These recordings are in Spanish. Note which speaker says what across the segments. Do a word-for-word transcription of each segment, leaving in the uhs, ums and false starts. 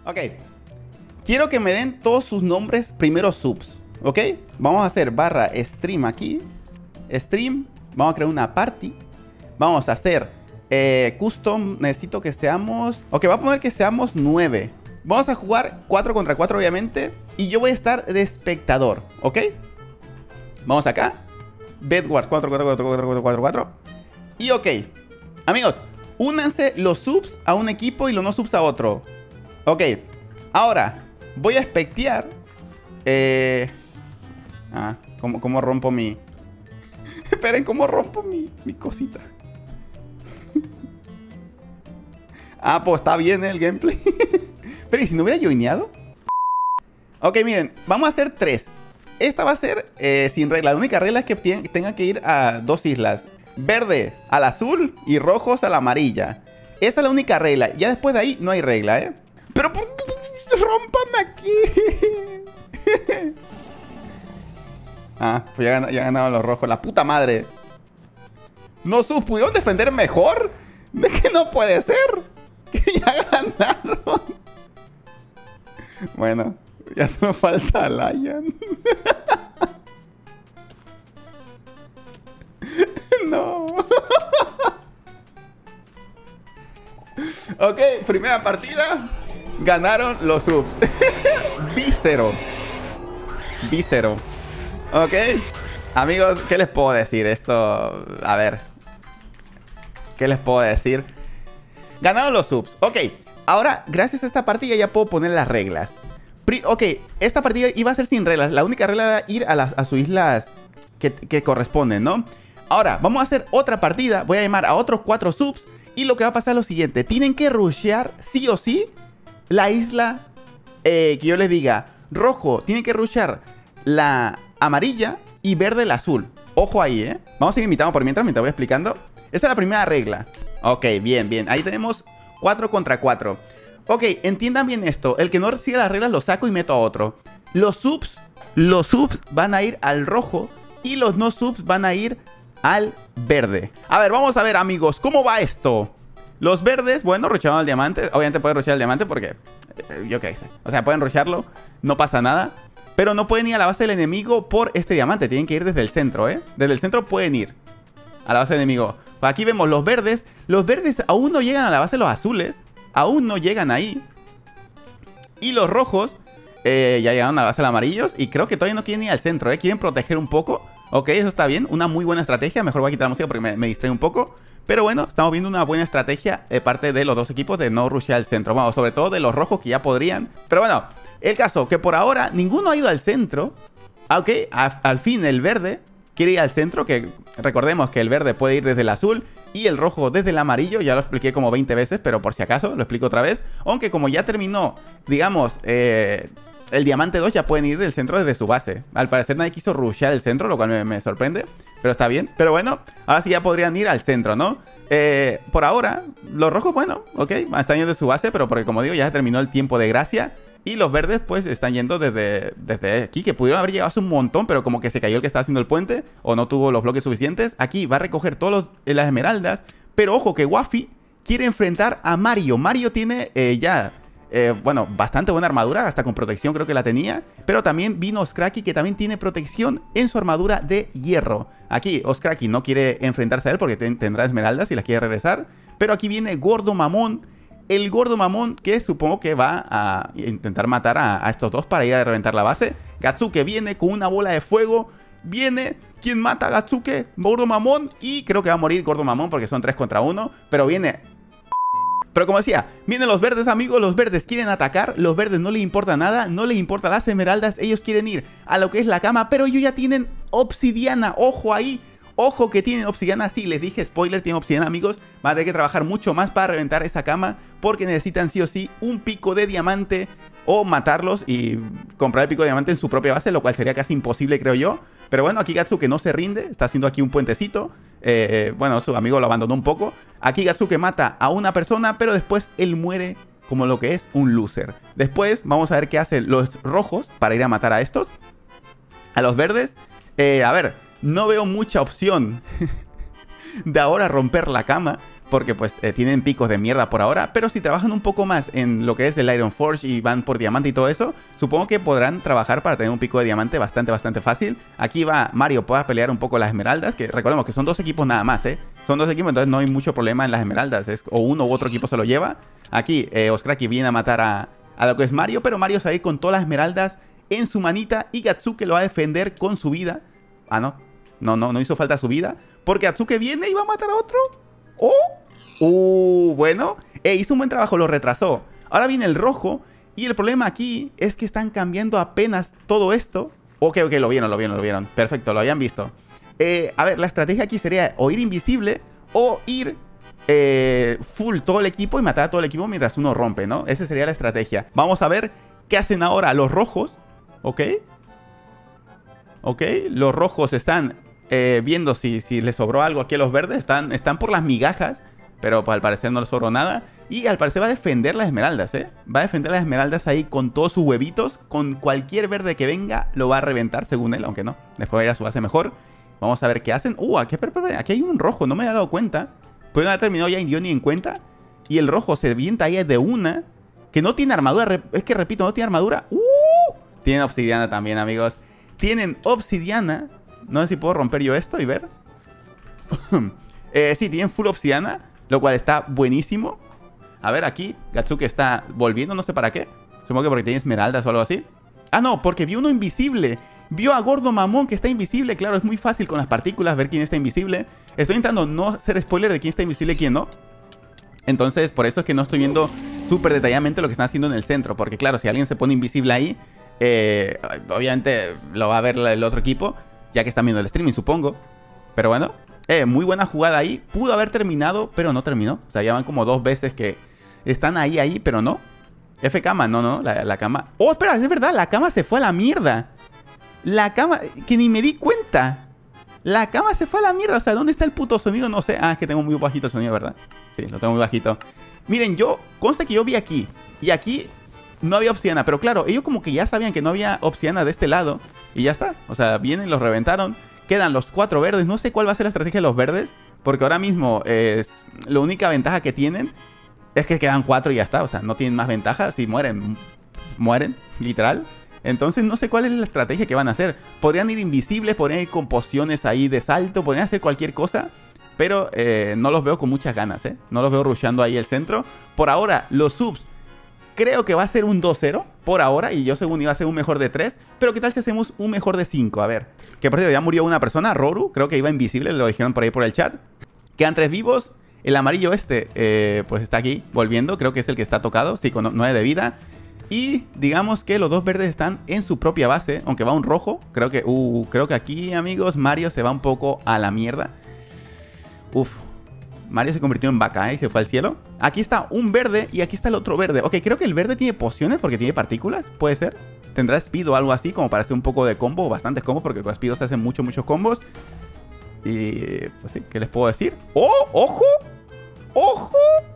Speaker 1: Ok. Quiero que me den todos sus nombres primero subs. ¿Ok? Vamos a hacer barra stream aquí. Stream. Vamos a crear una party. Vamos a hacer eh, custom. Necesito que seamos... Ok, voy a poner que seamos nueve. Vamos a jugar cuatro contra cuatro obviamente. Y yo voy a estar de espectador. ¿Ok? Vamos acá. Bedwars cuatro cuatro cuatro cuatro cuatro cuatro cuatro. Y ok. Amigos, únanse los subs a un equipo y los no subs a otro. Ok. Ahora, voy a espectear. Eh... Ah, ¿cómo, cómo rompo mi...? Esperen, ¿cómo rompo mi, mi cosita? Ah, pues está bien el gameplay. Pero ¿y si no hubiera joineado? Ok, miren, vamos a hacer tres. Esta va a ser eh, sin regla. La única regla es que tengan que ir a dos islas. Verde al azul y rojos a la amarilla. Esa es la única regla. Ya después de ahí no hay regla, ¿eh? Pero ¿por qué rompanme aquí? Ah, pues ya, ya ganaron los rojos. La puta madre. ¿No sub pudieron defender mejor? ¿De que no puede ser? Que ya ganaron. Bueno, ya solo falta Lion. No. Ok, primera partida. Ganaron los subs. Vícero. Vícero. Ok. Amigos, ¿qué les puedo decir? Esto... A ver. ¿Qué les puedo decir? Ganaron los subs. Ok. Ahora, gracias a esta partida ya puedo poner las reglas. Pri ok. Esta partida iba a ser sin reglas. La única regla era ir a, las, a sus islas que, que corresponden, ¿no? Ahora, vamos a hacer otra partida. Voy a llamar a otros cuatro subs. Y lo que va a pasar es lo siguiente. Tienen que rushear sí o sí la isla eh, que yo les diga. Rojo, tienen que rushear la amarilla y verde el azul. Ojo ahí, ¿eh? Vamos a ir imitando por mientras, mientras voy explicando. Esa es la primera regla. Ok, bien, bien. Ahí tenemos cuatro contra cuatro. Ok, entiendan bien esto. El que no siga las reglas lo saco y meto a otro. Los subs, los subs van a ir al rojo y los no subs van a ir al verde. A ver, vamos a ver, amigos, ¿cómo va esto? Los verdes, bueno, rushearon al diamante. Obviamente pueden rushear el diamante porque... Eh, yo qué sé. O sea, pueden rushearlo. No pasa nada. Pero no pueden ir a la base del enemigo por este diamante. Tienen que ir desde el centro, ¿eh? Desde el centro pueden ir a la base del enemigo. Aquí vemos los verdes. Los verdes aún no llegan a la base de los azules. Aún no llegan ahí. Y los rojos eh, ya llegaron a la base de los amarillos. Y creo que todavía no quieren ir al centro, ¿eh? Quieren proteger un poco. Ok, eso está bien. Una muy buena estrategia. Mejor voy a quitar la música porque me, me distrae un poco. Pero bueno, estamos viendo una buena estrategia de parte de los dos equipos de no rushear al centro. Vamos, sobre todo de los rojos que ya podrían. Pero bueno, el caso que por ahora ninguno ha ido al centro. Ok, a, al fin el verde quiere ir al centro. Que recordemos que el verde puede ir desde el azul y el rojo desde el amarillo. Ya lo expliqué como veinte veces, pero por si acaso lo explico otra vez. Aunque como ya terminó, digamos... Eh, el diamante dos ya pueden ir del centro desde su base. Al parecer nadie quiso rushear el centro, lo cual me, me sorprende. Pero está bien. Pero bueno, ahora sí ya podrían ir al centro, ¿no? Eh, por ahora, los rojos, bueno, ok, están yendo de su base, pero porque como digo, ya se terminó el tiempo de gracia. Y los verdes, pues, están yendo desde, desde aquí, que pudieron haber llegado hace un montón, pero como que se cayó el que estaba haciendo el puente, o no tuvo los bloques suficientes. Aquí va a recoger todas las esmeraldas. Pero ojo que Wafi quiere enfrentar a Mario. Mario tiene eh, ya... Eh, bueno, bastante buena armadura, hasta con protección creo que la tenía. Pero también vino Oskraki, que también tiene protección en su armadura de hierro. Aquí Oskraki no quiere enfrentarse a él porque ten tendrá esmeraldas y las quiere regresar. Pero aquí viene Gordo Mamón. El Gordo Mamón que supongo que va a intentar matar a, a estos dos para ir a reventar la base. Gatsuke viene con una bola de fuego. Viene... ¿Quién mata a Gatsuke? Gordo Mamón. Y creo que va a morir Gordo Mamón porque son tres contra uno. Pero viene... Pero como decía, vienen los verdes, amigos, los verdes quieren atacar, los verdes no les importa nada, no les importa las esmeraldas, ellos quieren ir a lo que es la cama, pero ellos ya tienen obsidiana, ojo ahí, ojo que tienen obsidiana, sí, les dije, spoiler, tienen obsidiana, amigos, van a tener que trabajar mucho más para reventar esa cama, porque necesitan sí o sí un pico de diamante, o matarlos y comprar el pico de diamante en su propia base, lo cual sería casi imposible, creo yo. Pero bueno, aquí Gatsuke no se rinde, está haciendo aquí un puentecito. Eh, bueno, su amigo lo abandonó un poco. Aquí Gatsuke mata a una persona, pero después él muere como lo que es un loser. Después vamos a ver qué hacen los rojos para ir a matar a estos. A los verdes. Eh, a ver, no veo mucha opción de ahora romper la cama, porque pues eh, tienen picos de mierda por ahora, pero si trabajan un poco más en lo que es el Iron Forge y van por diamante y todo eso, supongo que podrán trabajar para tener un pico de diamante bastante, bastante fácil. Aquí va Mario para pelear un poco las esmeraldas, que recordemos que son dos equipos nada más, ¿eh? Son dos equipos, entonces no hay mucho problema en las esmeraldas, es o uno u otro equipo se lo lleva. Aquí eh, Oskraki viene a matar a, a lo que es Mario, pero Mario se va a ir con todas las esmeraldas en su manita y Gatsuke lo va a defender con su vida. Ah, no, no, no, no hizo falta su vida, porque Gatsuke viene y va a matar a otro. ¡Oh! Uh, bueno, eh, hizo un buen trabajo, lo retrasó. Ahora viene el rojo y el problema aquí es que están cambiando apenas todo esto. Ok, ok, lo vieron, lo vieron, lo vieron. Perfecto, lo habían visto. Eh, a ver, la estrategia aquí sería o ir invisible o ir eh, full todo el equipo y matar a todo el equipo mientras uno rompe, ¿no? Esa sería la estrategia. Vamos a ver qué hacen ahora los rojos. Ok. Ok, los rojos están eh, viendo si, si les sobró algo aquí a los verdes. Están, están por las migajas. Pero pues, al parecer no le sobró nada. Y al parecer va a defender las esmeraldas, ¿eh? Va a defender las esmeraldas ahí con todos sus huevitos. Con cualquier verde que venga lo va a reventar, según él. Aunque no, después va a ir a su base mejor. Vamos a ver qué hacen. Uh, aquí, aquí hay un rojo, no me había dado cuenta. Pues no ha terminado ya ni en cuenta. Y el rojo se vienta ahí de una. Que no tiene armadura. Es que repito, no tiene armadura. Uh, tienen obsidiana también, amigos. Tienen obsidiana. No sé si puedo romper yo esto y ver. eh, sí, tienen full obsidiana. Lo cual está buenísimo. A ver, aquí Gatsuke está volviendo, no sé para qué. Supongo que porque tiene esmeraldas o algo así. Ah, no, porque vio uno invisible. Vio a Gordo Mamón que está invisible. Claro, es muy fácil con las partículas ver quién está invisible. Estoy intentando no hacer spoiler de quién está invisible y quién no. Entonces, por eso es que no estoy viendo súper detalladamente lo que están haciendo en el centro. Porque claro, si alguien se pone invisible ahí, eh, obviamente lo va a ver el otro equipo, ya que están viendo el streaming, supongo. Pero bueno, eh, muy buena jugada ahí. Pudo haber terminado, pero no terminó. O sea, ya van como dos veces que están ahí, ahí, pero no. F cama, no, no, la, la cama. Oh, espera, es verdad, la cama se fue a la mierda. La cama, que ni me di cuenta. La cama se fue a la mierda. O sea, ¿dónde está el puto sonido? No sé. Ah, es que tengo muy bajito el sonido, ¿verdad? Sí, lo tengo muy bajito. Miren, yo, consta que yo vi aquí. Y aquí no había obsidiana. Pero claro, ellos como que ya sabían que no había obsidiana de este lado. Y ya está. O sea, vienen, los reventaron. Quedan los cuatro verdes. No sé cuál va a ser la estrategia de los verdes. Porque ahora mismo es la única ventaja que tienen es que quedan cuatro y ya está. O sea, no tienen más ventaja. Si mueren, mueren, literal. Entonces no sé cuál es la estrategia que van a hacer. Podrían ir invisibles, podrían ir con pociones ahí de salto, podrían hacer cualquier cosa. Pero eh, no los veo con muchas ganas, ¿eh? No los veo rusheando ahí el centro. Por ahora, los subs creo que va a ser un dos cero. Por ahora, y yo según iba a ser un mejor de tres. Pero ¿qué tal si hacemos un mejor de cinco? A ver. Que por cierto, ya murió una persona, Roru. Creo que iba invisible, lo dijeron por ahí por el chat. Quedan tres vivos. El amarillo este, eh, pues está aquí volviendo. Creo que es el que está tocado. Sí, con nueve de vida. Y digamos que los dos verdes están en su propia base. Aunque va un rojo. Creo que, uh, creo que aquí, amigos, Mario se va un poco a la mierda. Uf. Mario se convirtió en vaca, ¿eh? Y se fue al cielo. Aquí está un verde y aquí está el otro verde. Ok, creo que el verde tiene pociones porque tiene partículas. ¿Puede ser? Tendrá speed o algo así como para hacer un poco de combo. Bastantes combos porque con speed se hacen muchos, muchos combos. Y pues sí, ¿qué les puedo decir? ¡Oh! ¡Ojo! ¡Ojo!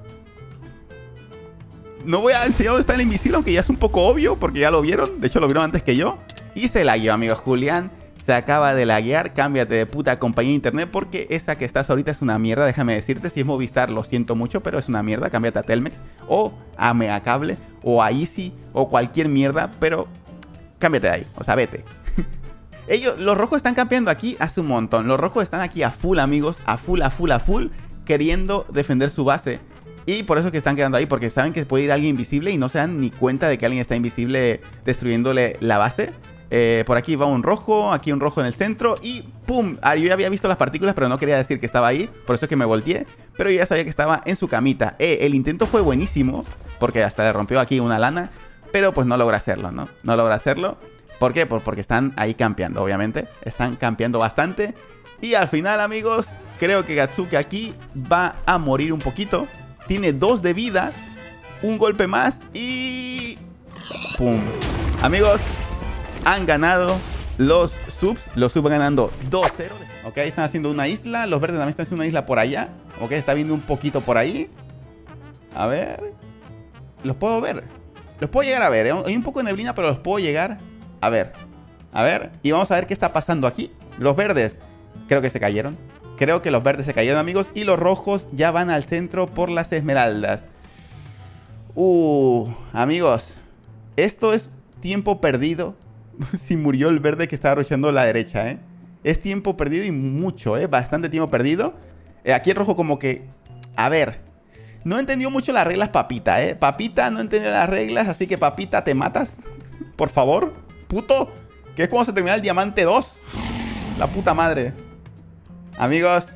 Speaker 1: No voy a enseñar dónde está el invisible, aunque ya es un poco obvio, porque ya lo vieron. De hecho, lo vieron antes que yo. Y se lagueó, amigos. Julián se acaba de laguear. Cámbiate de puta compañía de internet, porque esa que estás ahorita es una mierda. Déjame decirte, si es Movistar, lo siento mucho, pero es una mierda. Cámbiate a Telmex, o a Megacable, o a Easy, o cualquier mierda, pero cámbiate de ahí. O sea, vete. Ellos, los rojos están campeando aquí hace un montón. Los rojos están aquí a full, amigos. A full, a full, a full, queriendo defender su base. Y por eso es que están quedando ahí, porque saben que puede ir alguien invisible y no se dan ni cuenta de que alguien está invisible destruyéndole la base. Eh, por aquí va un rojo, aquí un rojo en el centro y ¡pum! Ah, yo ya había visto las partículas, pero no quería decir que estaba ahí, por eso es que me volteé. Pero yo ya sabía que estaba en su camita. Eh, el intento fue buenísimo, porque hasta le rompió aquí una lana, pero pues no logra hacerlo, ¿no? No logra hacerlo. ¿Por qué? Pues porque están ahí campeando, obviamente. Están campeando bastante. Y al final, amigos, creo que Gatsuke aquí va a morir un poquito. Tiene dos de vida. Un golpe más y... ¡pum! Amigos, han ganado los subs. Los subs van ganando dos cero. Ok, están haciendo una isla. Los verdes también están haciendo una isla por allá. Ok, está viendo un poquito por ahí. A ver. Los puedo ver. Los puedo llegar a ver. ¿eh? Hay un poco de neblina, pero los puedo llegar a ver. A ver. Y vamos a ver qué está pasando aquí. Los verdes creo que se cayeron. Creo que los verdes se cayeron, amigos. Y los rojos ya van al centro por las esmeraldas. Uh, amigos. Esto es tiempo perdido. Si murió el verde que estaba rusheando la derecha, ¿eh? Es tiempo perdido y mucho, ¿eh? Bastante tiempo perdido. Eh, aquí el rojo como que... A ver. No entendió mucho las reglas Papita, ¿eh? Papita no entendió las reglas, así que Papita, te matas. Por favor. Puto. Que es cuando se termina el diamante dos. La puta madre. Amigos.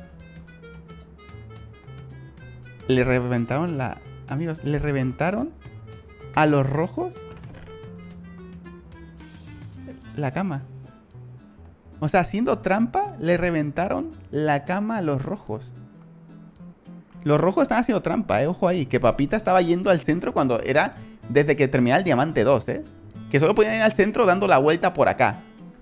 Speaker 1: Le reventaron la... Amigos, le reventaron a los rojos la cama. O sea, haciendo trampa, le reventaron la cama a los rojos. Los rojos están haciendo trampa, eh. Ojo ahí. Que Papita estaba yendo al centro cuando era desde que terminaba el diamante dos, eh. Que solo podían ir al centro dando la vuelta por acá.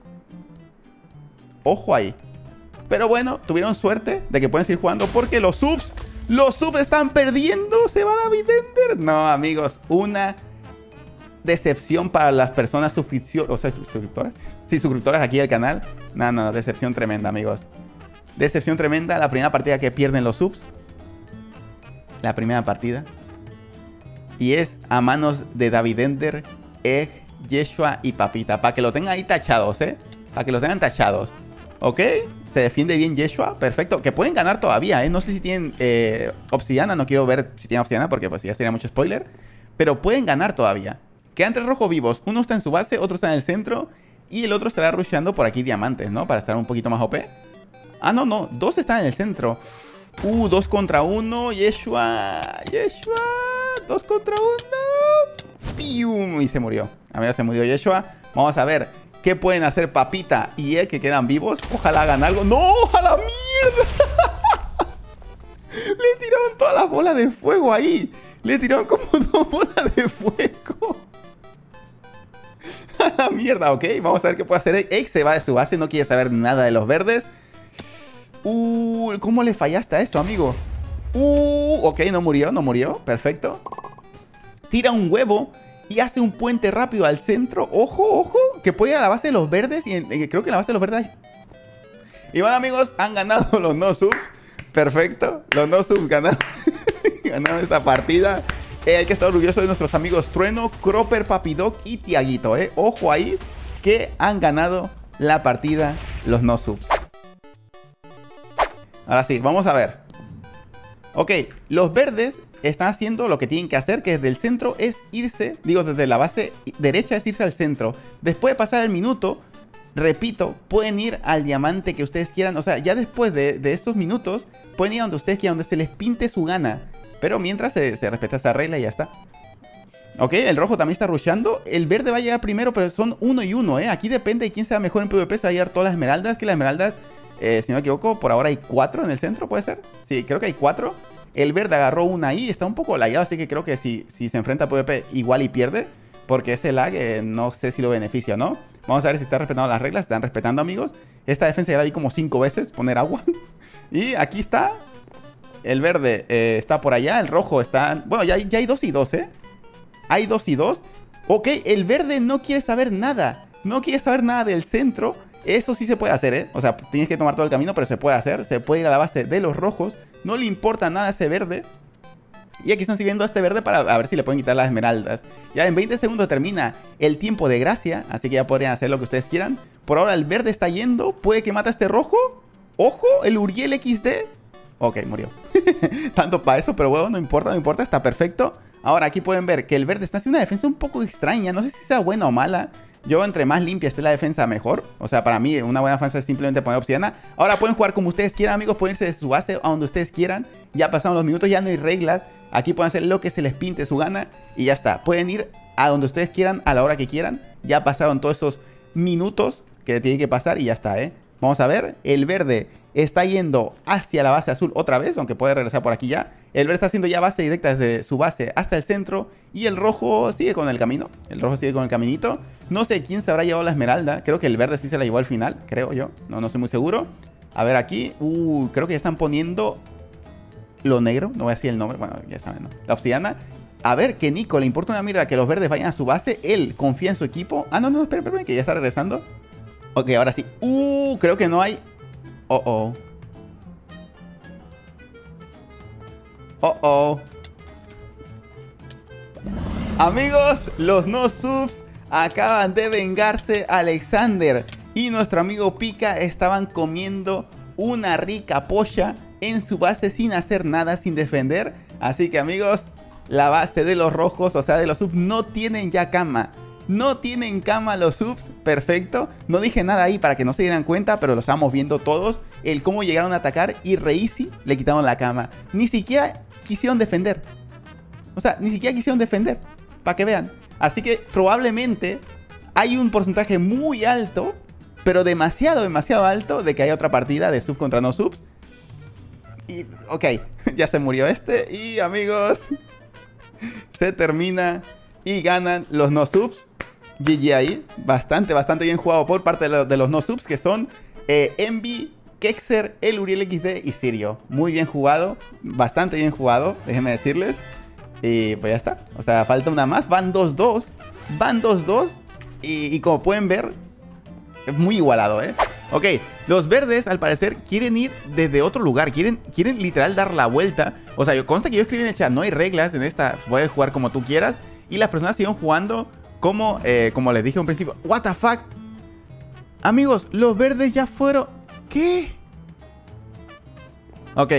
Speaker 1: Ojo ahí. Pero bueno, tuvieron suerte de que pueden seguir jugando porque los subs... ¡Los subs están perdiendo! ¿Se va David Ender? No, amigos. Una decepción para las personas suscripción, o sea, suscriptoras. Sí, suscriptoras aquí del canal. No, no, decepción tremenda, amigos. Decepción tremenda. La primera partida que pierden los subs. La primera partida. Y es a manos de David Ender, Egg, Yeshua y Papita. Para que lo tengan ahí tachados, ¿eh? Para que lo tengan tachados. ¿Ok? Se defiende bien Yeshua. Perfecto. Que pueden ganar todavía, ¿eh? No sé si tienen eh, obsidiana. No quiero ver si tienen obsidiana porque pues ya sería mucho spoiler. Pero pueden ganar todavía. Quedan tres rojos vivos. Uno está en su base, otro está en el centro. Y el otro estará rusheando por aquí diamantes, ¿no? Para estar un poquito más O P. Ah, no, no. Dos están en el centro. Uh, dos contra uno. Yeshua. Yeshua. Dos contra uno. ¡Pium! Y se murió. A ver, se murió Yeshua. Vamos a ver qué pueden hacer Papita y él que quedan vivos. Ojalá hagan algo. ¡No! ¡A la mierda! Le tiraron todas las bolas de fuego ahí. Le tiraron como dos bolas de fuego. A la mierda, ok. Vamos a ver qué puede hacer. Egg se va de su base. No quiere saber nada de los verdes. Uh, ¿cómo le fallaste a eso, amigo? Uh, ok, no murió, no murió. Perfecto. Tira un huevo y hace un puente rápido al centro. Ojo, ojo. Que puede ir a la base de los verdes. Y eh, creo que en la base de los verdes... Y bueno, amigos, han ganado los no subs. Perfecto. Los no subs ganaron. Ganaron esta partida. Eh, hay que estar orgulloso de nuestros amigos Trueno, Cropper, Papidoc y Tiaguito, eh. Ojo ahí que han ganado la partida los no subs. Ahora sí, vamos a ver. Ok, los verdes están haciendo lo que tienen que hacer, que desde el centro es irse, digo, desde la base derecha es irse al centro. Después de pasar el minuto, repito, pueden ir al diamante que ustedes quieran. O sea, ya después de, de estos minutos, pueden ir a donde ustedes quieran, donde se les pinte su gana. Pero mientras se, se respeta esa regla y ya está. Ok, el rojo también está rusheando. El verde va a llegar primero, pero son uno y uno, ¿eh? Aquí depende de quién sea mejor en PvP. Se va a llegar todas las esmeraldas, que las esmeraldas... Eh, si no me equivoco, por ahora hay cuatro en el centro, ¿puede ser? Sí, creo que hay cuatro. El verde agarró una ahí, está un poco lagueado, así que creo que si, si se enfrenta a PvP igual y pierde. Porque ese lag eh, no sé si lo beneficia o no. Vamos a ver si están respetando las reglas. Están respetando, amigos. Esta defensa ya la vi como cinco veces, poner agua. Y aquí está. El verde eh, está por allá, el rojo está... Bueno, ya, ya hay dos y dos, ¿eh? Hay dos y dos. Ok, el verde no quiere saber nada. No quiere saber nada del centro. Eso sí se puede hacer, ¿eh? O sea, tienes que tomar todo el camino, pero se puede hacer. Se puede ir a la base de los rojos. No le importa nada a ese verde. Y aquí están siguiendo a este verde para a ver si le pueden quitar las esmeraldas. Ya en veinte segundos termina el tiempo de gracia. Así que ya podrían hacer lo que ustedes quieran. Por ahora el verde está yendo. Puede que mate a este rojo. ¡Ojo! El Uriel equis de. Ok, murió. Tanto para eso, pero bueno, no importa, no importa. Está perfecto. Ahora aquí pueden ver que el verde está haciendo una defensa un poco extraña. No sé si sea buena o mala. Yo, entre más limpia esté la defensa, mejor. O sea, para mí, una buena defensa es simplemente poner obsidiana. Ahora pueden jugar como ustedes quieran, amigos. Pueden irse de su base a donde ustedes quieran. Ya pasaron los minutos, ya no hay reglas. Aquí pueden hacer lo que se les pinte su gana. Y ya está. Pueden ir a donde ustedes quieran, a la hora que quieran. Ya pasaron todos esos minutos que tienen que pasar y ya está, ¿eh? Vamos a ver. El verde está yendo hacia la base azul otra vez, aunque puede regresar por aquí ya. El verde está haciendo ya base directa desde su base hasta el centro. Y el rojo sigue con el camino. El rojo sigue con el caminito. No sé quién se habrá llevado la esmeralda. Creo que el verde sí se la llevó al final, creo yo. No, no estoy muy seguro. A ver aquí. Uh, creo que ya están poniendo lo negro. No voy a decir el nombre. Bueno, ya saben, ¿no? La obsidiana. A ver, que Nico le importa una mierda que los verdes vayan a su base. Él confía en su equipo. Ah, no, no, espera, espera, que ya está regresando. Ok, ahora sí. Uh, creo que no hay... Oh, oh. Oh, oh. Amigos, los no subs acaban de vengarse. Alexander y nuestro amigo Pika estaban comiendo una rica polla en su base sin hacer nada, sin defender. Así que amigos, la base de los rojos, o sea de los subs, no tienen ya cama. No tienen cama los subs, perfecto. No dije nada ahí para que no se dieran cuenta, pero lo estábamos viendo todos. El cómo llegaron a atacar y re easy le quitaron la cama. Ni siquiera quisieron defender. O sea, ni siquiera quisieron defender. Para que vean. Así que probablemente hay un porcentaje muy alto, pero demasiado, demasiado alto, de que haya otra partida de subs contra no subs. Y, ok, ya se murió este. Y amigos, se termina y ganan los no subs. G G ahí. Bastante, bastante bien jugado por parte de, lo, de los no subs, que son eh, Envy, Kexer, el Uriel equis de y Sirio. Muy bien jugado. Bastante bien jugado, déjenme decirles. Y pues ya está. O sea, falta una más. Van dos dos. Van dos dos. Y, y como pueden ver, es muy igualado, ¿eh? Ok, los verdes al parecer quieren ir desde otro lugar. Quieren, quieren literal dar la vuelta. O sea, yo consta que yo escribí en el chat, no hay reglas en esta. Puedes jugar como tú quieras. Y las personas siguen jugando como, eh, como les dije en un principio. What the fuck. Amigos, los verdes ya fueron... ¿Qué? Ok.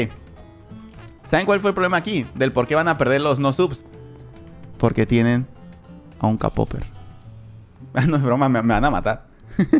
Speaker 1: ¿Saben cuál fue el problema aquí? Del por qué van a perder los no subs. Porque tienen a un K-Popper. No es broma, me, me van a matar.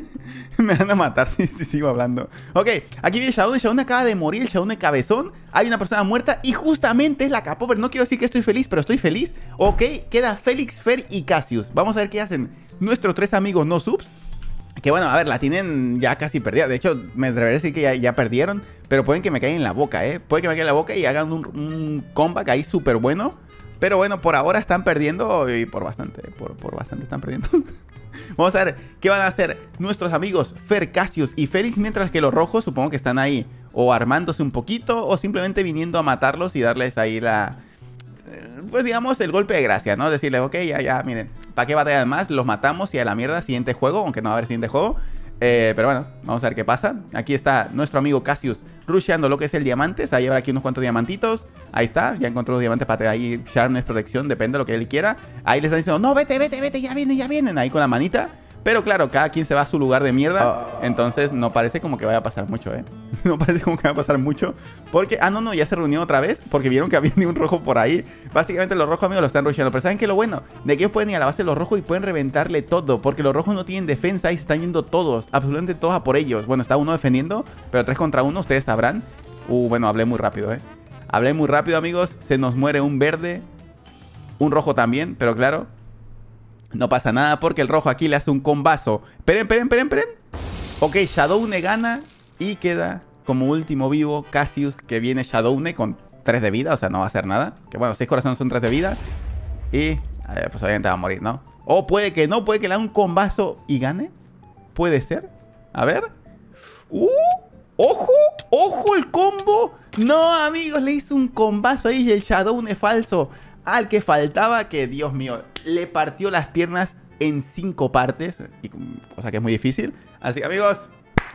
Speaker 1: Me van a matar si, si sigo hablando. Ok, aquí viene Shadowne. Shadowne acaba de morir, el Shadowne cabezón. Hay una persona muerta y justamente es la K-Popper. No quiero decir que estoy feliz, pero estoy feliz. Ok, queda Félix, Fer y Cassius. Vamos a ver qué hacen nuestros tres amigos no subs. Que bueno, a ver, la tienen ya casi perdida. De hecho, me atreveré a decir que ya, ya perdieron. Pero pueden que me caigan en la boca, ¿eh? Pueden que me caigan en la boca y hagan un, un comeback ahí súper bueno. Pero bueno, por ahora están perdiendo. Y por bastante, por, por bastante están perdiendo. Vamos a ver qué van a hacer nuestros amigos Fer, Cassius y Félix. Mientras que los rojos supongo que están ahí o armándose un poquito o simplemente viniendo a matarlos y darles ahí la... Pues digamos el golpe de gracia, ¿no? Decirles, ok, ya, ya, miren, ¿para qué batallan más? Los matamos y a la mierda, siguiente juego. Aunque no va a haber siguiente juego. Eh, pero bueno, vamos a ver qué pasa. Aquí está nuestro amigo Cassius rusheando lo que es el diamante. Se va a llevar aquí unos cuantos diamantitos. Ahí está, ya encontró los diamantes para ahí sharpness, protección, depende de lo que él quiera. Ahí le están diciendo, no, vete, vete, vete, ya vienen, ya vienen. Ahí con la manita. Pero claro, cada quien se va a su lugar de mierda. Entonces no parece como que vaya a pasar mucho, ¿eh? No parece como que vaya a pasar mucho. Porque, ah, no, no, ya se reunió otra vez. Porque vieron que había ni un rojo por ahí. Básicamente los rojos, amigos, lo están rusheando. Pero ¿saben qué es lo bueno? De que ellos pueden ir a la base de los rojos y pueden reventarle todo. Porque los rojos no tienen defensa y se están yendo todos. Absolutamente todos a por ellos. Bueno, está uno defendiendo, pero tres contra uno, ustedes sabrán. Uh, bueno, hablé muy rápido, ¿eh? Hablé muy rápido, amigos. Se nos muere un verde. Un rojo también, pero claro, no pasa nada porque el rojo aquí le hace un combazo. Esperen, esperen, esperen, esperen. Ok, Shadowne gana y queda como último vivo Cassius, que viene Shadowne con tres de vida, o sea, no va a hacer nada. Que bueno, seis corazones son tres de vida. Y eh, pues obviamente va a morir, ¿no? O puede que no, puede que le haga un combazo y gane. Puede ser. A ver. ¡Uh! ¡Ojo! ¡Ojo el combo! No, amigos, le hizo un combazo ahí y el Shadowne falso al que faltaba, que Dios mío, le partió las piernas en cinco partes, y, cosa que es muy difícil. Así que amigos,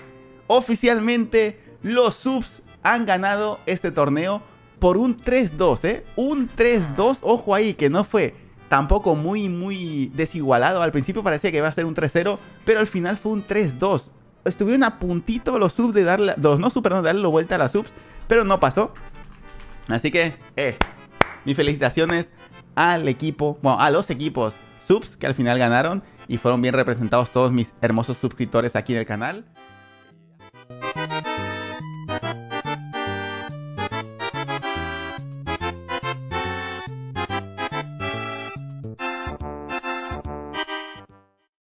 Speaker 1: oficialmente los subs han ganado este torneo por un tres dos, ¿eh? Un tres dos, ojo ahí, que no fue tampoco muy, muy desigualado. Al principio parecía que iba a ser un tres cero, pero al final fue un tres dos. Estuvieron a puntito los subs de darle, los no super, no, de darle la vuelta a las subs, pero no pasó. Así que, eh... mis felicitaciones al equipo, bueno, a los equipos subs que al final ganaron y fueron bien representados todos mis hermosos suscriptores aquí en el canal.